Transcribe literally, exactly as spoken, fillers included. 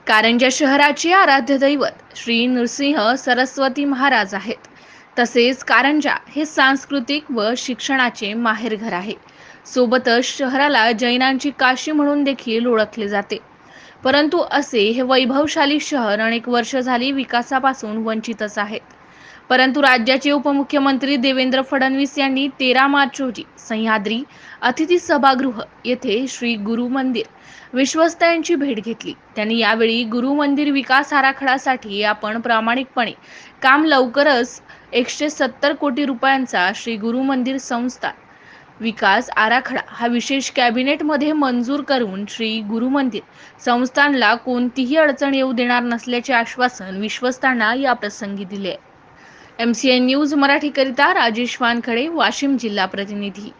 कारंजा शहराचे आराध्य दैवत श्री नृसिंह सरस्वती महाराज आहेत. तसेच कारंजा हे सांस्कृतिक व शिक्षणाचे माहेरघर आहे. सोबतच शहराला जैनांची काशी म्हणून देखील ओळखले जाते. परंतु असे हे वैभवशाली शहर अनेक वर्ष झाली विकासापासून वंचितच आहे. परंतु राज्याचे उपमुख्यमंत्री देवेंद्र फडणवीस यांनी तेरा मार्च रोजी सह्याद्री अतिथी सभागृह येथे श्री गुरु मंदिर विश्वस्त यांची भेट घेतली. त्यांनी यावेळी गुरु मंदिर विकास आराखड्यासाठी आपण प्रामाणिकपणे काम लवकरच एकशे सत्तर कोटी रुपयांचा श्री गुरु मंदिर संस्थान विकास आराखडा हा विशेष कॅबिनेटमध्ये मंजूर करून श्री गुरु मंदिर संस्थानला कोणतीही अडचण येऊ देणार नसल्याचे आश्वासन विश्वस्तांना या प्रसंगी दिले. M C N news Marathi करिता राजेश वानखडे, वाशिम जिल्हा प्रतिनिधी.